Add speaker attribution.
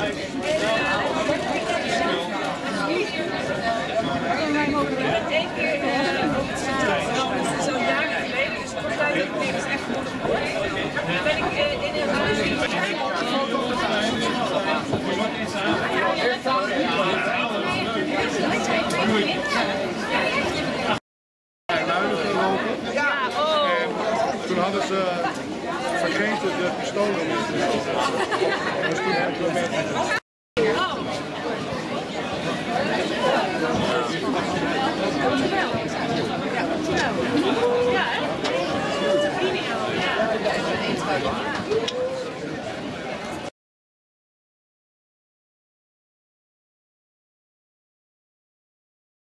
Speaker 1: Zo'n jaar geleden, dus de partij is echt goed. Dan ben ik in een huis.
Speaker 2: Toen hadden ze vergeten de pistolen op te zetten. Dus toen hebben we